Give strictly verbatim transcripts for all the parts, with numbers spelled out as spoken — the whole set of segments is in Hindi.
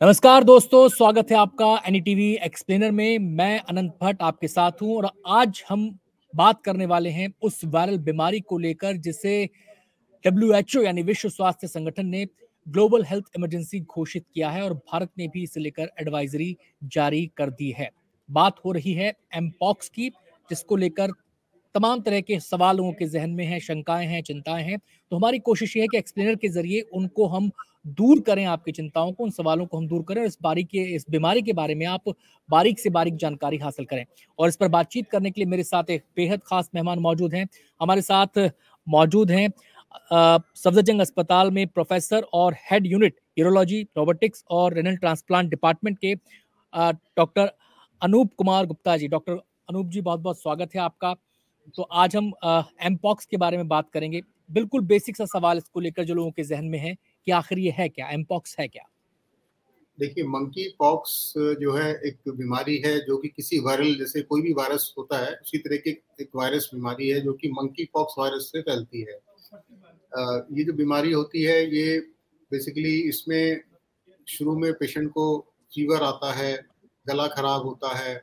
नमस्कार दोस्तों, स्वागत है आपका एनईटीवी एक्सप्लेनर में। मैं अनंत भट्ट आपके साथ हूं और आज हम बात करने वाले हैं उस वायरल बीमारी को लेकर जिसे डब्ल्यू एच ओ यानी विश्व स्वास्थ्य संगठन ने ग्लोबल हेल्थ इमरजेंसी घोषित किया है और भारत ने भी इसे लेकर एडवाइजरी जारी कर दी है। बात हो रही है एमपॉक्स की, जिसको लेकर तमाम तरह के सवाल लोगों के जहन में हैं, शंकाएं हैं, चिंताएं हैं। तो हमारी कोशिश ये है कि एक्सप्लेनर के जरिए उनको हम दूर करें, आपकी चिंताओं को, उन सवालों को हम दूर करें और इस बारी के इस बीमारी के बारे में आप बारीक से बारीक जानकारी हासिल करें। और इस पर बातचीत करने के लिए मेरे साथ एक बेहद खास मेहमान मौजूद हैं। हमारे साथ मौजूद हैं सफदरजंग अस्पताल में प्रोफेसर और हेड यूनिट यूरोलॉजी, रोबोटिक्स और रेनल ट्रांसप्लांट डिपार्टमेंट के डॉक्टर अनूप कुमार गुप्ता जी। डॉक्टर अनूप जी, बहुत बहुत स्वागत है आपका। तो आज हम एमपॉक्स के बारे में बात करेंगे। बिल्कुल बेसिक सा सवाल इसको लेकर जो लोगों के जहन में है कि आखिर ये है क्या, एमपॉक्स है क्या? देखिए, मंकी पॉक्स जो है एक बीमारी है जो कि किसी वायरल, जैसे कोई भी वायरस होता है उसी तरह की एक वायरस बीमारी है जो कि मंकी पॉक्स वायरस से फैलती है। ये जो बीमारी होती है ये बेसिकली इसमें शुरू में पेशेंट को फीवर आता है, गला खराब होता है,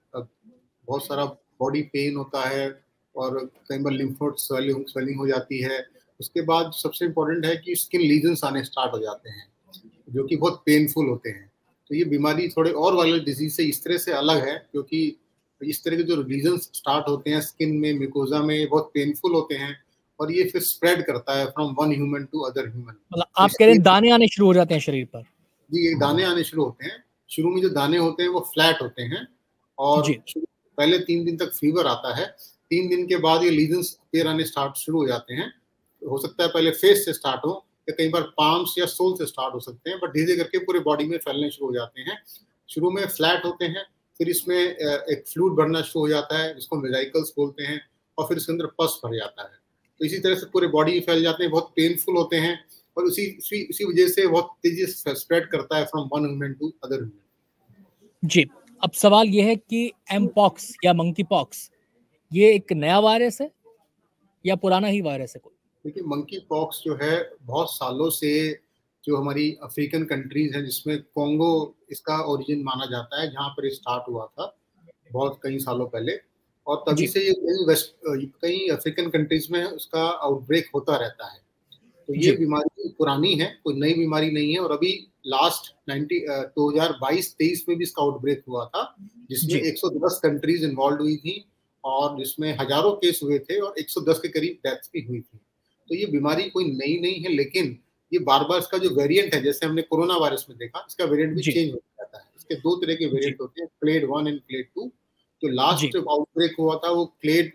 बहुत सारा बॉडी पेन होता है और कई बार लिम्फ नोड स्वेलिंग स्वेलिंग हो जाती है। उसके बाद सबसे इम्पोर्टेंट है कि स्किन लीजन्स आने स्टार्ट हो जाते हैं जो कि बहुत पेनफुल होते हैं। तो ये बीमारी थोड़े और वायरल डिजीज से इस तरह से अलग है क्योंकि इस तरह के जो लीजन्स स्टार्ट होते हैं स्किन में, म्यूकोजा में, बहुत पेनफुल होते हैं और ये फिर स्प्रेड करता है from one human to other human. मतलब आप कह रहे हैं दाने आने शुरू हो जाते हैं शरीर पर? जी, ये दाने आने शुरू होते हैं। शुरू में जो दाने होते हैं वो फ्लैट होते हैं और पहले तीन दिन तक फीवर आता है। तीन दिन के बाद ये लीजन्स अपीयर आने स्टार्ट शुरू हो जाते हैं। हो सकता है पहले फेस से स्टार्ट हो या कई बार पाम्स या सोल से स्टार्ट हो सकते हैं, बट धीरे करके पूरे बॉडी में फैलने शुरू हो जाते हैं। शुरू में फ्लैट होते हैं, फिर इसमें एक फ्लूइड भरना शुरू हो जाता है जिसको वेसिकल्स बोलते हैं और फिर इसके अंदर पस भर जाता है। तो इसी तरह से पूरे बॉडी में फैल जाते हैं, बहुत पेनफुल होते हैं और उसी उसी उसी वजह से बहुत तेजी से स्प्रेड करता है from one human to other human. जी, अब सवाल यह है कि एमपॉक्स या मंकी पॉक्स ये एक नया वायरस है या पुराना ही वायरस है कोई? देखिए, मंकी पॉक्स जो है बहुत सालों से जो हमारी अफ्रीकन कंट्रीज हैं जिसमें कोंगो इसका ओरिजिन माना जाता है, जहाँ पर स्टार्ट हुआ था बहुत कई सालों पहले, और तभी से ये कई वेस्ट कई अफ्रीकन कंट्रीज में उसका आउटब्रेक होता रहता है। तो ये बीमारी पुरानी है, कोई नई बीमारी नहीं है। और अभी लास्ट नाइनटी दो हजार बाईस तेईस में भी इसका आउटब्रेक हुआ था जिसमें एक सौ दस कंट्रीज इन्वॉल्व हुई थी और जिसमें हजारों केस हुए थे और एक सौ दस के करीब डेथ्स भी हुई थी। तो ये बीमारी कोई नई नहीं है, लेकिन ये बार बार इसका जो वेरिएंट है, जैसे हमने कोरोना वायरस में देखा, इसका वेरिएंट भी चेंज हो जाता है। इसके दो तरह के वेरिएंट होते हैं, clade one and clade two. तो लास्ट आउटब्रेक हुआ था वो क्लेड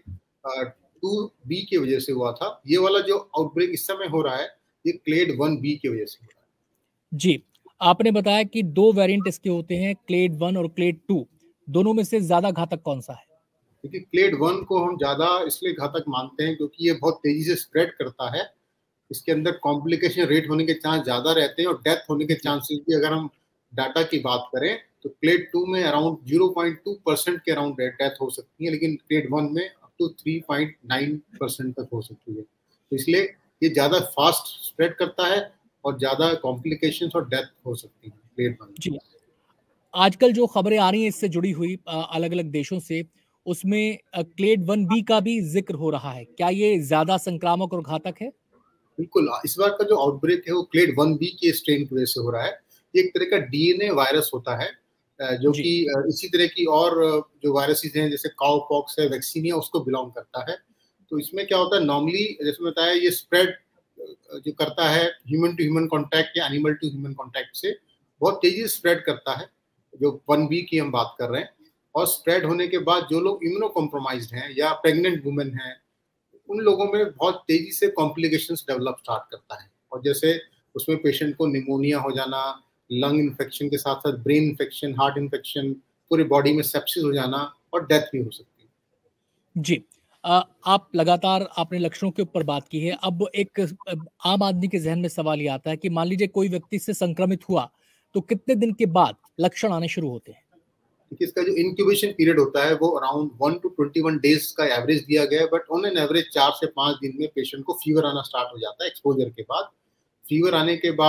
टू बी की वजह से हुआ था। ये वाला जो आउटब्रेक इस समय हो रहा है ये क्लेड वन बी की वजह से हो रहा है। जी, आपने बताया कि दो वेरिएंट इसके होते हैं, क्लेड वन और क्लेड टू। दोनों में से ज्यादा घातक कौन सा है? क्योंकि क्लेड वन को हम ज्यादा इसलिए घातक मानते हैं क्योंकि ये बहुत तेजी से स्प्रेड करता है। इसके अंदर कॉम्प्लिकेशन रेट होने के चांस ज्यादा रहते हैं और डेथ होने के चांसेस भी, अगर हम डाटा की बात करें तो क्लेड टू में around zero point two percent के अराउंड डेथ हो सकती है, लेकिन क्लेड वन में up to three point nine percent तक हो सकती है। तो इसलिए ये ज्यादा फास्ट स्प्रेड करता है और ज्यादा कॉम्प्लिकेशंस और डेथ हो सकती है क्लेड वन। जी, आजकल जो खबरें आ रही हैं इससे जुड़ी हुई अलग अलग देशों से, उसमें क्लेड वन बी का भी जिक्र हो रहा है। क्या ये ज्यादा संक्रामक और घातक है? बिल्कुल, इस बार का जो आउटब्रेक है वो क्लेड वन बी के स्ट्रेन की वजह से हो रहा है। ये एक तरह का डीएनए वायरस होता है जो कि इसी तरह की और जो वायरसेस हैं जैसे काउ पॉक्स है, वैक्सीनिया, उसको बिलोंग करता है। तो इसमें क्या होता है, नॉर्मली जैसे बताया, ये स्प्रेड जो करता है ह्यूमन टू ह्यूमन कॉन्टैक्ट या एनिमल टू ह्यूमन कॉन्टैक्ट से बहुत तेजी से स्प्रेड करता है, जो वन बी की हम बात कर रहे हैं। और स्प्रेड होने के बाद जो लोग इम्यूनो कॉम्प्रोमाइज्ड हैं या प्रेग्नेंट वुमेन हैं, उन लोगों में बहुत तेजी से कॉम्प्लिकेशंस डेवलप स्टार्ट करता है। और जैसे उसमें पेशेंट को निमोनिया हो जाना, लंग इन्फेक्शन के साथ साथ ब्रेन इन्फेक्शन, हार्ट इन्फेक्शन, पूरी बॉडी में सेप्सिस हो जाना और डेथ भी हो सकती है। जी, आ, आप लगातार आपने लक्षणों के ऊपर बात की है। अब एक आम आदमी के जहन में सवाल ये आता है कि मान लीजिए कोई व्यक्ति से संक्रमित हुआ तो कितने दिन के बाद लक्षण आने शुरू होते हैं? देखिए, इसका जो इंक्यूबेशन पीरियड होता है वो around one to twenty one days का एवरेज दिया गया है, बट ऑन एन एवरेज चार से पाँच दिन में पेशेंट को फीवर आना स्टार्ट हो जाता है एक्सपोजर के बाद। फीवर आने के बाद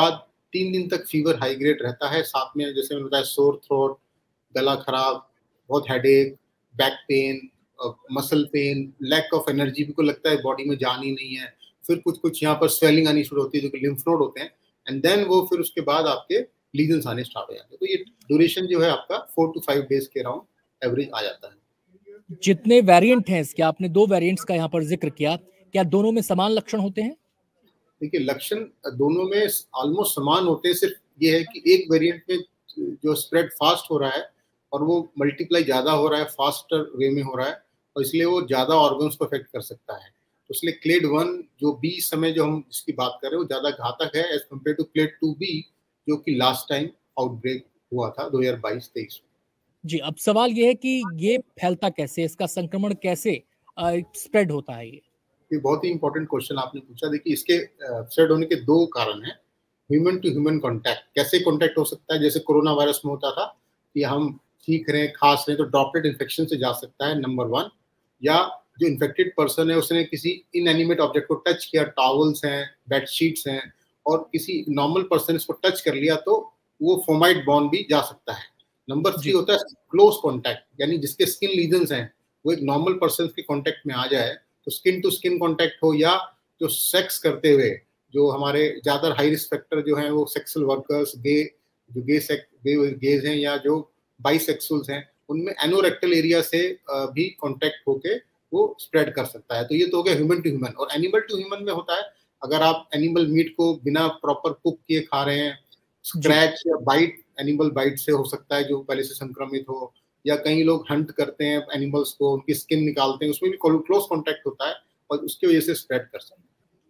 तीन दिन तक फीवर हाई ग्रेड रहता है, साथ में जैसे मैंने बताया सोर थ्रोट, गला खराब, बहुत headache, back pain, muscle pain, lack of energy, भी को लगता है बॉडी में जान ही नहीं है, फिर कुछ कुछ यहाँ पर स्वेलिंग आनी शुरू होती है जो कि लिम्फ नोड होते हैं, एंड देन वो फिर उसके बाद आपके लीजन्स आने स्टार्ट हो जाते हैं। तो ये ड्यूरेशन जो है आपका फोर टू फाइव डेज के अराउंड एवरेज आ जाता है। जितने वेरिएंट हैं इसके, आपने दो वेरिएंट्स का यहाँ पर जिक्र किया, क्या दोनों में समान लक्षण होते हैं? देखिए, लक्षण दोनों में ऑलमोस्ट समान होते हैं, सिर्फ ये है कि एक वेरिएंट में जो स्प्रेड फास्ट हो रहा है और वो मल्टीप्लाई ज्यादा हो रहा है, फास्टर वे में हो रहा है, और इसलिए वो ज्यादा ऑर्गन्स को अफेक्ट कर सकता है। तो इसलिए क्लेड वन जो बी समय जो हम इसकी बात कर रहे हैं वो ज्यादा घातक है as compared to clade two B, जो कि लास्ट टाइम आउटब्रेक हुआ था दो हज़ार बाईस तेईस में। जी, अब सवाल ये है कि ये फैलता कैसे, इसका संक्रमण कैसे स्प्रेड होता है? ये ये बहुत ही इंपॉर्टेंट क्वेश्चन आपने पूछा। देखिए, इसके स्प्रेड होने के दो कारण हैं। ह्यूमन टू ह्यूमन कांटेक्ट, कैसे कांटेक्ट हो सकता है? जैसे कोरोना वायरस में होता था कि हम छींक रहे हैं, खांस रहे हैं, तो ड्रॉपलेट इन्फेक्शन से जा सकता है, नंबर वन। या जो इन्फेक्टेड पर्सन है उसने किसी इनएनिमेट ऑब्जेक्ट को टच किया, टॉवल्स हैं, बेडशीट्स हैं, और किसी नॉर्मल पर्सन इसको टच कर लिया, तो वो फोमाइट बॉर्न भी जा सकता है। नंबर थ्री होता है क्लोज कॉन्टैक्ट, यानी जिसके स्किन लीजन्स हैं वो एक नॉर्मल पर्सन के कॉन्टैक्ट में आ जाए, तो स्किन टू स्किन कॉन्टैक्ट हो, या जो सेक्स करते हुए जो हमारे ज्यादा हाई रिस्क फैक्टर जो हैं वो सेक्सुअल वर्कर्स, गे जो गे सेक्स गे गेज हैं या जो बाइसेक्सुअल्स हैं, उनमें एनोरेक्टल एरिया से भी कॉन्टैक्ट होके वो स्प्रेड कर सकता है। तो ये तो हो गया ह्यूमन टू ह्यूमन। और एनिमल टू ह्यूमन में होता है, अगर आप एनिमल मीट को बिना प्रॉपर कुक किए खा रहे हैं, स्क्रैच या बाइट, एनिमल बाइट से हो सकता है जो पहले से संक्रमित हो, या कई लोग हंट करते हैं एनिमल्स को, उनकी स्किन निकालते हैं, उसमें भी क्लोज कॉन्टैक्ट होता है और उसकी वजह से स्प्रेड कर सकते हैं।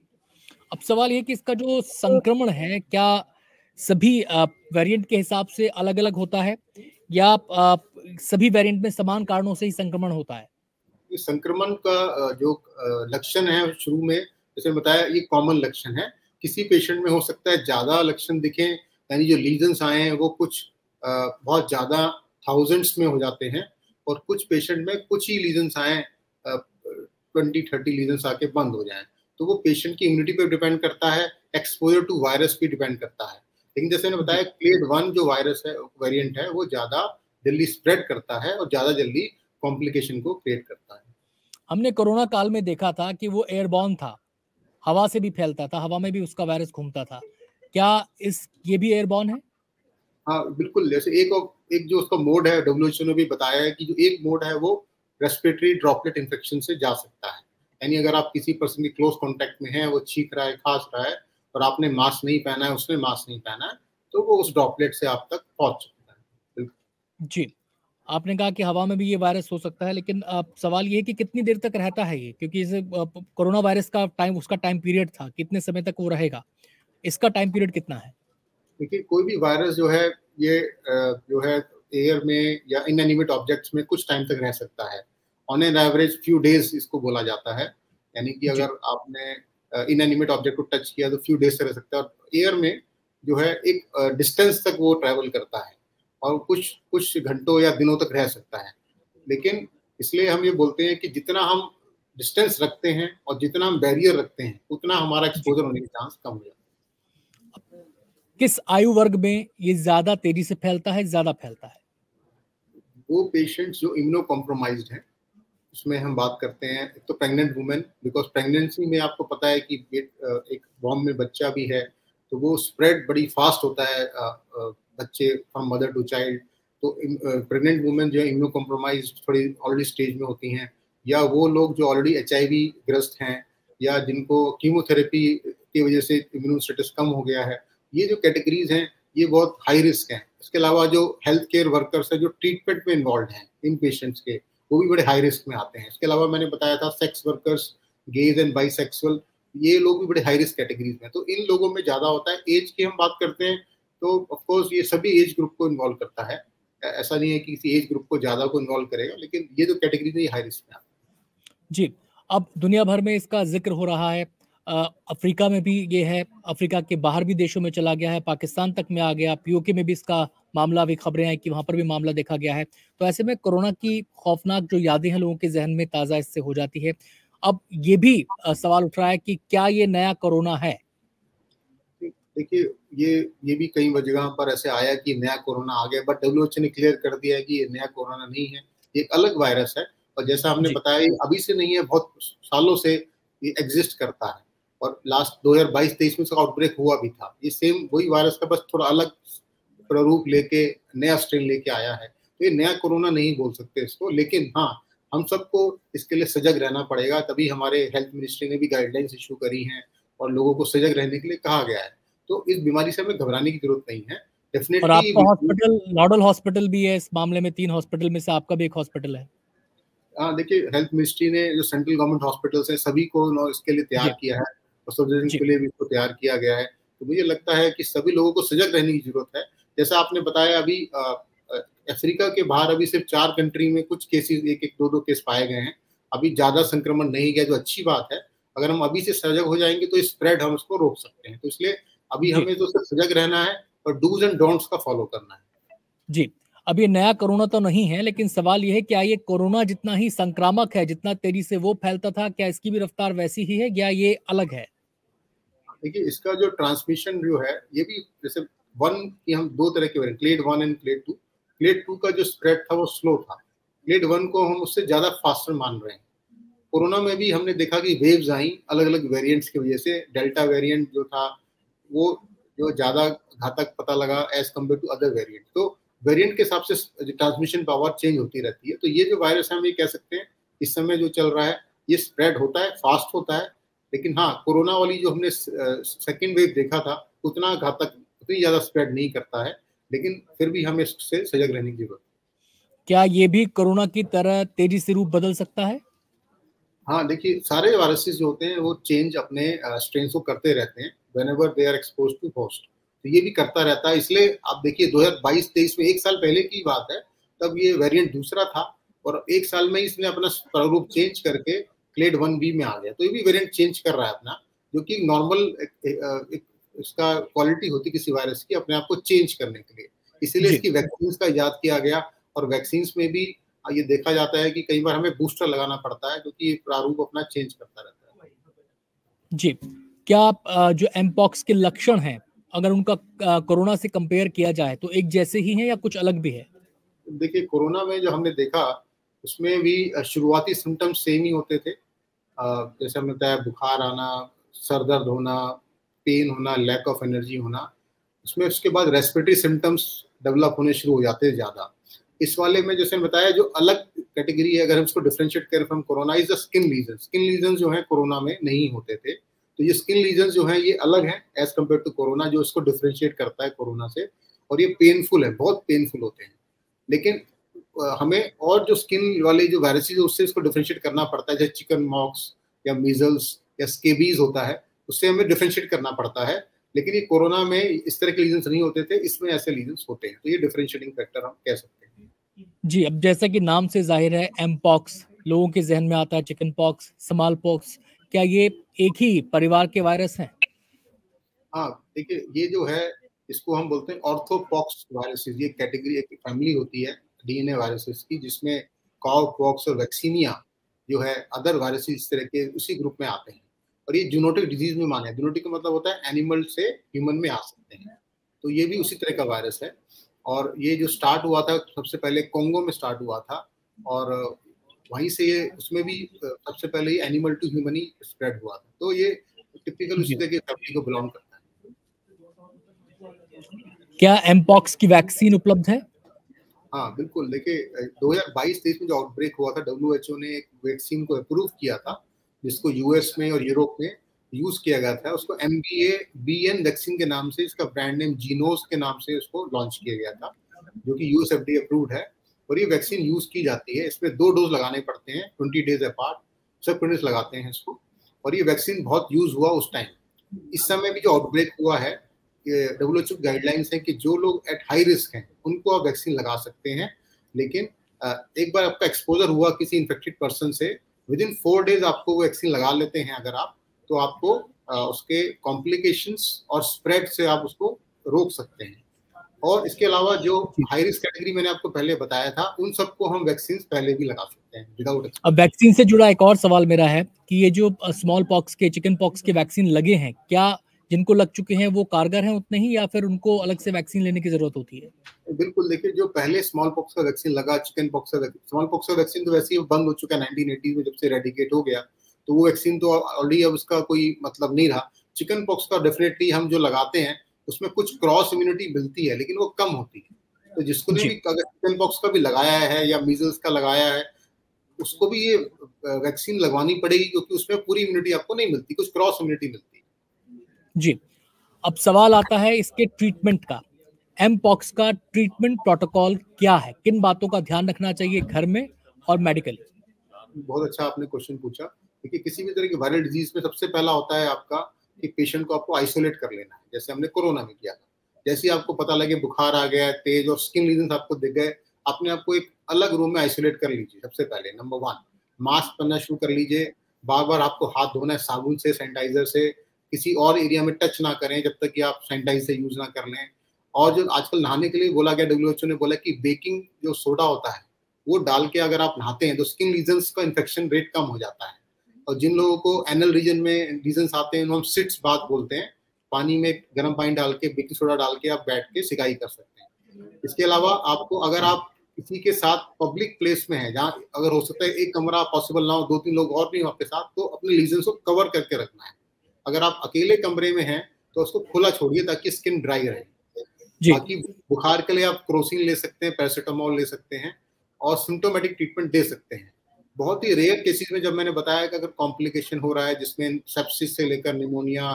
अब सवाल ये कि इसका जो संक्रमण है क्या सभी वेरिएंट के हिसाब से अलग अलग होता है, या आ, सभी वेरिएंट में समान कारणों से ही संक्रमण होता है? इस संक्रमण का जो लक्षण है शुरू में, जैसे बताया, ये कॉमन लक्षण है। किसी पेशेंट में हो सकता है ज्यादा लक्षण दिखें, यानी जो लीजन्स आए हैं वो कुछ बहुत ज्यादा थाउजेंड्स में हो जाते हैं, और कुछ पेशेंट में कुछ ही लीजन्स आए, ट्वेंटी थर्टी लीजन्स आके बंद हो जाएं। तो वो पेशेंट की इम्यूनिटी पे डिपेंड करता है, एक्सपोजर टू वायरस पे डिपेंड करता है। लेकिन जैसे मैंने बताया, क्लेड वन जो वायरस है, वेरिएंट है, वो ज्यादा जल्दी स्प्रेड करता है और ज्यादा जल्दी कॉम्प्लिकेशन को क्रिएट करता है। हमने कोरोना काल में देखा था कि वो एयरबॉर्न था, हवा से भी फैलता था, हवा में भी उसका वायरस घूमता था। क्या इस ये भी एयरबॉर्न है? हाँ बिल्कुल। जैसे एक एक जो उसका मोड है, डब्ल्यूएचओ ने भी बताया है कि जो एक मोड है वो रेस्पिरेटरी ड्रॉपलेट इन्फेक्शन से जा सकता है। यानी अगर आप किसी पर्सन के क्लोज कांटेक्ट में हैं, वो छींक रहा है, खांस रहा है, और आपने मास्क नहीं पहना है, उसने मास्क नहीं पहना है, तो वो उस ड्रॉपलेट से आप तक पहुंच सकता है। जी, आपने कहा कि हवा में भी ये वायरस हो सकता है, लेकिन अब सवाल ये है कि कितनी देर तक रहता है ये, क्योंकि इसे कोरोना वायरस का टाइम, उसका टाइम पीरियड था, कितने समय तक वो रहेगा, इसका टाइम पीरियड कितना है? देखिए, कोई भी वायरस जो है ये जो है एयर में या इनएनिमेट ऑब्जेक्ट्स में कुछ टाइम तक रह सकता है। On an average few days इसको बोला जाता है। यानी कि अगर आपने इनएनिमेट ऑब्जेक्ट को टच किया तो फ्यू डेज से रह सकता है, और एयर में जो है एक डिस्टेंस तक वो ट्रैवल करता है और कुछ कुछ घंटों या दिनों तक रह सकता है। लेकिन इसलिए हम ये बोलते हैं कि जितना हम डिस्टेंस रखते हैं और जितना हम बैरियर रखते हैं, उतना हमारा एक्सपोजर होने के चांस कम हो जाता है। किस आयु वर्ग में ये ज्यादा तेजी से फैलता है, ज्यादा फैलता है? वो पेशेंट्स जो इम्यूनो कॉम्प्रोमाइज्ड हैं, उसमें हम बात करते हैं। एक तो प्रेग्नेंट वुमेन, बिकॉज प्रेगनेंसी में आपको पता है कि एक वॉर्म में बच्चा भी है, तो वो स्प्रेड बड़ी फास्ट होता है बच्चे फ्रॉम मदर टू चाइल्ड। तो प्रेग्नेंट वुमेन जो है इम्यूनो कॉम्प्रोमाइज थोड़ी ऑलरेडी स्टेज में होती हैं, या वो लोग जो ऑलरेडी एच आई वी ग्रस्त हैं, या जिनको कीमोथेरेपी की वजह से इम्यूनो स्टेटस कम हो गया है, ये जो कैटेगरीज हैं ये बहुत हाई रिस्क हैं। इसके अलावा जो हेल्थ केयर वर्कर्स हैं जो ट्रीटमेंट में इन्वॉल्व हैं इन पेशेंट्स के, वो भी बड़े हाई रिस्क में आते हैं। इसके अलावा मैंने बताया था sex workers, gays and bisexual, ये लोग भी बड़े हाई रिस्क कैटेगरीज में, तो इन लोगों में ज्यादा होता है। एज की हम बात करते हैं तो ऑफ कोर्स ये सभी एज ग्रुप को इन्वॉल्व करता है, ऐसा नहीं है कि किसी एज ग्रुप को ज्यादा को इन्वॉल्व करेगा, लेकिन ये जो कैटेगरीज है ये हाई रिस्क में आते हैं। जी, अब दुनिया भर में इसका जिक्र हो रहा है, अफ्रीका में भी ये है, अफ्रीका के बाहर भी देशों में चला गया है, पाकिस्तान तक में आ गया, पीओके में भी इसका मामला, भी खबरें हैं कि वहां पर भी मामला देखा गया है। तो ऐसे में कोरोना की खौफनाक जो यादें हैं लोगों के जहन में ताज़ा इससे हो जाती है। अब ये भी सवाल उठ रहा है कि क्या ये नया कोरोना है? देखिए ये ये भी कई जगह पर ऐसे आया कि नया कोरोना आ गया, बट डब्ल्यू एच ओ ने क्लियर कर दिया है कि ये नया कोरोना नहीं है, ये एक अलग वायरस है। और जैसा हमने बताया ये अभी से नहीं है, बहुत सालों से ये एग्जिस्ट करता है और लास्ट दो हज़ार बाईस तेईस में इसका आउटब्रेक हुआ भी था। ये सेम वही वायरस का बस थोड़ा अलग प्रारूप लेके नया स्ट्रेन लेके आया है। तो ये नया कोरोना नहीं बोल सकते इसको, लेकिन हाँ हम सबको इसके लिए सजग रहना पड़ेगा। तभी हमारे हेल्थ मिनिस्ट्री ने भी गाइडलाइंस इशू करी हैं और लोगों को सजग रहने के लिए कहा गया है। तो इस बीमारी से हमें घबराने की जरूरत नहीं है। डेफिनेटली और आपका हॉस्पिटल नोडल हॉस्पिटल भी है इस मामले में, तीन हॉस्पिटल में से आपका भी एक हॉस्पिटल है। हाँ देखिए, हेल्थ मिनिस्ट्री ने जो सेंट्रल गवर्नमेंट हॉस्पिटल्स हैं सभी को इसके लिए तैयार किया है और सर्जरी के लिए भी इसको तैयार किया गया है। तो मुझे लगता है कि सभी लोगों को सजग रहने की जरूरत है। जैसा आपने बताया अभी अफ्रीका के बाहर अभी सिर्फ चार कंट्री में कुछ केसेस एक एक दो दो केस पाए गए हैं। अभी ज्यादा संक्रमण नहीं गया, जो अच्छी बात है। अगर हम अभी से सजग हो जाएंगे तो स्प्रेड हम उसको रोक सकते हैं। तो इसलिए अभी हमें तो सिर्फ सजग रहना है और डूज एंड डोंट्स का फॉलो करना है। जी, अब ये नया कोरोना तो नहीं है, लेकिन सवाल ये है क्या ये कोरोना जितना ही संक्रामक है, जितना तेजी से वो फैलता था, क्या इसकी भी रफ्तार वैसी ही है या ये अलग है? देखिए इसका जो ट्रांसमिशन जो है ये भी जैसे वन की हम दो तरह के variant, clade one and clade two. Clade two का जो स्प्रेड था वो स्लो था, क्लेड वन को हम उससे ज्यादा फास्टर मान रहे हैं। कोरोना में भी हमने देखा कि वेव्स आई अलग अलग वेरिएंट्स की वजह से। डेल्टा वेरिएंट जो था वो जो ज्यादा घातक पता लगा as compared to other variant. तो वेरिएंट के हिसाब से ट्रांसमिशन पावर चेंज होती रहती है। तो ये जो वायरस है हम ये कह सकते हैं इस समय जो चल रहा है ये स्प्रेड होता है, फास्ट होता है। लेकिन हाँ, कोरोना वाली जो हमने सेकेंड वेव देखा था उतना घातक, उतनी ज्यादा स्प्रेड नहीं करता है, लेकिन फिर भी हमें इससे सजग रहने की जरूरत है। क्या ये भी कोरोना की तरह तेजी से रूप बदल सकता है? हाँ देखिए, सारे वायरसेस जो होते हैं वो चेंज अपने स्ट्रेन को करते रहते हैं whenever they are exposed to host. तो ये भी करता रहता है। इसलिए आप देखिए दो हज़ार बाईस तेईस में, एक साल पहले की बात है, तब ये वेरिएंट दूसरा था और एक साल में इसने अपना प्रारूप चेंज करके क्लेड वन बी में आ गया। तो ये भी वेरिएंट चेंज कर रहा है अपना, जो कि नॉर्मल एक, एक, एक, इसका क्वालिटी होती किसी वायरस की अपने आप को चेंज करने के लिए। इसीलिए इसकी वैक्सीन का इजाद किया गया और वैक्सीन में भी ये देखा जाता है कि कई बार हमें बूस्टर लगाना पड़ता है क्योंकि प्रारूप अपना चेंज करता रहता है। जी, क्या जो एमपॉक्स के लक्षण हैं अगर उनका कोरोना से कंपेयर किया जाए तो एक जैसे ही हैं या कुछ अलग भी है? देखिए कोरोना में जो हमने देखा उसमें भी शुरुआती सिम्टम्स सेम ही होते थे। जैसे हमने बताया बुखार आना, सर दर्द होना, पेन होना, लैक ऑफ एनर्जी होना। उसमें उसके बाद रेस्पिरेटरी सिम्टम्स डेवलप होने शुरू हो जाते हैं ज़्यादा। इस वाले में जैसे बताया जो अलग कैटेगरी है, अगर हम इसको डिफरेंशिएट करें from corona, is the skin lesion. Skin lesion जो है कोरोना में नहीं होते थे। तो ये स्किन लीजन जो है ये अलग है एज कम्पेयर टू कोरोना, जो इसको डिफरेंशिएट करता है कोरोना से। और ये पेनफुल है, बहुत पेनफुल होते हैं। लेकिन हमें और जो स्किन वाले जो वायरसेस है उससे इसको डिफरेंशिएट करना पड़ता है। जैसे चिकन मॉक्स या मीजल्स या स्केबीज होता है, उससे हमें डिफरेंशिएट करना पड़ता है। लेकिन ये कोरोना में इस तरह के लीजन्स नहीं होते थे, इसमें ऐसे लीजन्स होते हैं। तो ये डिफरेंशिएटिंग फैक्टर हम कह सकते हैं। जी, अब जैसा कि नाम से जाहिर है एमपॉक्स, लोगों के जहन में आता है चिकन पॉक्स, स्मॉल पॉक्स, क्या ये एक ही परिवार के वायरस हैं? हाँ देखिए, ये जो है इसको हम बोलते हैं ऑर्थोपॉक्स वायरसेस। ये कैटेगरी, एक फैमिली होती है डीएनए वायरसेस की, जिसमें काउ पॉक्स और वैक्सीनिया जो है अदर वायरसेस इस तरह के उसी ग्रुप में आते हैं। और ये जूनोटिक डिजीज में माने, जूनोटिक का मतलब होता है एनिमल से ह्यूमन में आ सकते हैं। तो ये भी उसी तरह का वायरस है। और ये जो स्टार्ट हुआ था सबसे पहले कोंगो में स्टार्ट हुआ था और वहीं से ये, उसमें भी सबसे पहले ये एनिमल टू ह्यूमन ही स्प्रेड हुआ था। तो ये टिपिकल उसी तरह की फैमिली को बिलोंग करता है। क्या एमपॉक्स की वैक्सीन उपलब्ध है? हाँ बिल्कुल, देखिए दो हज़ार बाईस तेईस में जो आउटब्रेक हुआ था, डब्ल्यू एच ओ ने एक वैक्सीन को अप्रूव किया था जिसको यूएस में और यूरोप में यूज किया गया था। उसको M B A B N vaccine के नाम से, इसका ब्रांड नेम जीनोस के नाम से उसको लॉन्च किया गया था, जो कि US F D A approved है। और ये वैक्सीन यूज की जाती है, इसमें दो डोज लगाने पड़ते हैं, ट्वेंटी डेज अपार्ट, सब ट्वेंटी लगाते हैं इसको। और ये वैक्सीन बहुत यूज हुआ उस टाइम। इस समय भी जो आउटब्रेक हुआ है, डब्ल्यू एच ओ गाइडलाइंस है कि जो लोग एट हाई रिस्क हैं उनको आप वैक्सीन लगा सकते हैं। लेकिन एक बार आपका एक्सपोजर हुआ किसी इन्फेक्टेड पर्सन से, विद इन फोर डेज आपको वो वैक्सीन लगा लेते हैं अगर आप, तो आपको उसके कॉम्प्लिकेशंस और स्प्रेड से आप उसको रोक सकते हैं। और इसके अलावा जो हाई रिस्क कैटेगरी मैंने आपको पहले बताया था, उन सबको हम वैक्सीन पहले भी लगा सकते हैं विदाउट। अब वैक्सीन से जुड़ा एक और सवाल मेरा है कि ये जो स्मॉल पॉक्स के, चिकन पॉक्स के वैक्सीन लगे हैं, क्या जिनको लग चुके हैं वो कारगर हैं उतने ही, या फिर उनको अलग से वैक्सीन लेने की जरूरत होती है? बिल्कुल, देखिए जो पहले स्मॉल पॉक्स का वैक्सीन लगा, चिकन पॉक्स का वैक्सीन, स्मॉल पॉक्स का वैक्सीन तो वैसे ही बंद हो चुका है नाइनटीन एटी में, जब से रेडिकेट हो गया, तो वो वैक्सीन तो ऑलरेडी अब उसका कोई मतलब नहीं रहा। चिकन पॉक्स का डेफिनेटली हम जो लगाते हैं उसमें कुछ क्रॉस इम्यूनिटी मिलती है, लेकिन वो कम होती है। तो जिसको ने भी अगर चिकन पॉक्स का भी लगाया है या मीजल्स का लगाया है, उसको भी ये वैक्सीन लगवानी पड़ेगी, क्योंकि उसमें पूरी इम्यूनिटी आपको नहीं मिलती, कुछ क्रॉस इम्यूनिटी मिलती है। जी, अब सवाल आता है इसके ट्रीटमेंट का। एम पॉक्स का ट्रीटमेंट प्रोटोकॉल क्या है? किन बातों का ध्यान रखना चाहिए घर में और मेडिकली? बहुत अच्छा आपने क्वेश्चन पूछा। देखिए, किसी भी तरह की वायरल डिजीज में सबसे पहला होता है आपका कि पेशेंट को आपको आइसोलेट कर लेना है, जैसे हमने कोरोना में किया था। जैसे ही आपको पता लगे बुखार आ गया, तेज और स्किन लीजन्स आपको दिख गए, अपने आप को एक अलग रूम में आइसोलेट कर लीजिए। सबसे पहले नंबर वन, मास्क पहनना शुरू कर लीजिए। बार बार आपको हाथ धोना है साबुन से, सैनिटाइजर से। किसी और एरिया में टच ना करें जब तक कि आप सैनिटाइजर से यूज ना कर लें। और जो आजकल नहाने के लिए बोला गया, डब्ल्यू एच ओ ने बोला कि बेकिंग जो सोडा होता है वो डाल के अगर आप नहाते हैं तो स्किन लीजन्स का इन्फेक्शन रेट कम हो जाता है। और जिन लोगों को एनल रीजन में लीजन्स आते हैं, हम सिट्स बात बोलते हैं, पानी में गर्म पानी डाल के बेकिंग सोडा डाल के आप बैठ के सिकाई कर सकते हैं। इसके अलावा आपको, अगर आप किसी के साथ पब्लिक प्लेस में है, जहाँ अगर हो सकता है एक कमरा पॉसिबल ना हो, दो तीन लोग और नहीं हो आपके साथ, तो अपने लीजन्स को कवर करके रखना है। अगर आप अकेले कमरे में हैं तो उसको खुला छोड़िए ताकि स्किन ड्राई रहे। बाकी बुखार के लिए आप क्रोसिन ले सकते हैं, पैरासिटामोल ले सकते हैं और सिम्टोमेटिक ट्रीटमेंट दे सकते हैं। बहुत ही रेयर केसेस में जब मैंने बताया कि अगर कॉम्प्लिकेशन हो रहा है जिसमें सेप्सिस से लेकर निमोनिया,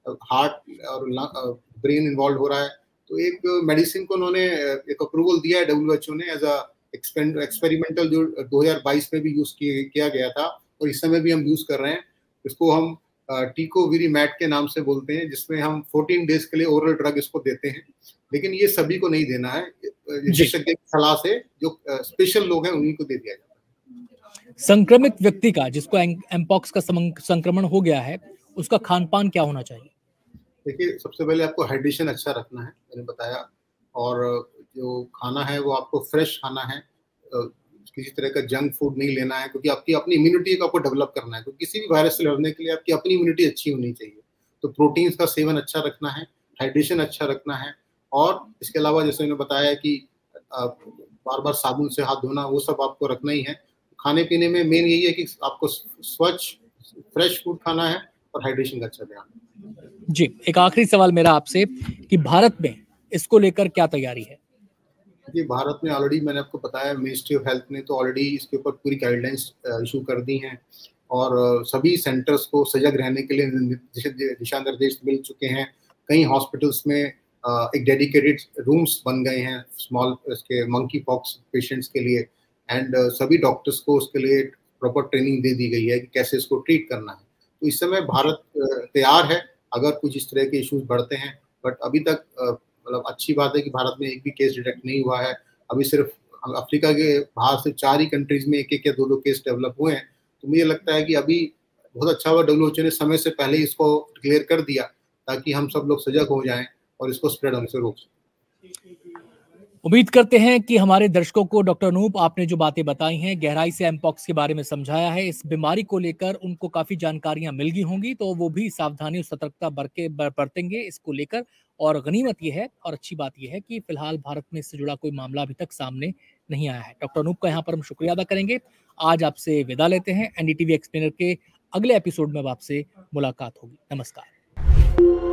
हार्ट और ब्रेन इन्वॉल्व हो रहा है, तो एक मेडिसिन को उन्होंने एक अप्रूवल दिया है डब्ल्यू एच ओ ने एज अ एक्सपेरिमेंटल, जो दो हज़ार बाईस में भी यूज किया गया था और इस समय भी हम यूज कर रहे हैं। इसको हम टीकोविरीमैट के नाम से बोलते हैं, जिसमें हम चौदह डेज के लिए ओरल ड्रग इसको देते हैं। लेकिन ये सभी को नहीं देना है, विशेषज्ञ की सलाह से जो स्पेशल लोग हैं उन्हीं को दे दिया जाता है। संक्रमित व्यक्ति का, जिसको एमपॉक्स का संक्रमण हो गया है, उसका खान पान क्या होना चाहिए? देखिए, सबसे पहले आपको हाइड्रेशन अच्छा रखना है, मैंने बताया, और जो खाना है वो आपको फ्रेश खाना है, किसी तरह का जंक फूड नहीं लेना है, क्योंकि आपकी अपनी इम्यूनिटी को आपको डेवलप करना है। क्योंकि किसी भी वायरस से लड़ने के लिए आपकी अपनी इम्यूनिटी अच्छी होनी चाहिए। तो प्रोटीन्स का सेवन अच्छा रखना है, हाइड्रेशन अच्छा रखना है, और इसके अलावा जैसे मैंने बताया कि बार बार साबुन से हाथ धोना, वो सब आपको रखना ही है। खाने पीने में मेन यही है कि आपको स्वच्छ फ्रेश फूड खाना है और हाइड्रेशन का अच्छा ध्यान। जी, एक आखिरी सवाल मेरा आपसे कि भारत में इसको लेकर क्या तैयारी है? जी, भारत में ऑलरेडी मैंने आपको बताया, मिनिस्ट्री ऑफ हेल्थ ने तो ऑलरेडी इसके ऊपर पूरी गाइडलाइंस इशू कर दी हैं और सभी सेंटर्स को सजग रहने के लिए दिशा निर्देश मिल चुके हैं। कई हॉस्पिटल्स में एक डेडिकेटेड रूम्स बन गए हैं स्मॉल इसके मंकी पॉक्स पेशेंट्स के लिए, एंड सभी डॉक्टर्स को उसके लिए प्रॉपर ट्रेनिंग दे दी गई है कि कैसे इसको ट्रीट करना है। तो इस समय भारत तैयार है अगर कुछ इस तरह के इश्यूज बढ़ते हैं, बट अभी तक मतलब अच्छी बात है कि भारत में एक भी केस डिटेक्ट नहीं हुआ है। अभी सिर्फ अफ्रीका के बाहर से चार ही कंट्रीज में एक एक या दो दो केस डेवलप हुए हैं। तो मुझे लगता है कि अभी बहुत अच्छा हुआ डब्ल्यू एच ओ ने समय से पहले इसको क्लियर कर दिया, ताकि हम सब लोग सजग हो जाएं और इसको स्प्रेड होने से रोक सकें। उम्मीद करते हैं कि हमारे दर्शकों को डॉक्टर अनूप, आपने जो बातें बताई हैं, गहराई से एमपॉक्स के बारे में समझाया है, इस बीमारी को लेकर उनको काफी जानकारियां मिल गई होंगी, तो वो भी सावधानी और सतर्कता बरके बरतेंगे इसको लेकर। और गनीमत ये है और अच्छी बात यह है कि फिलहाल भारत में इससे जुड़ा कोई मामला अभी तक सामने नहीं आया है। डॉक्टर अनूप का यहाँ पर हम शुक्रिया अदा करेंगे। आज आपसे विदा लेते हैं। एनडीटीवी एक्सप्लेनर के अगले एपिसोड में अब आपसे मुलाकात होगी। नमस्कार।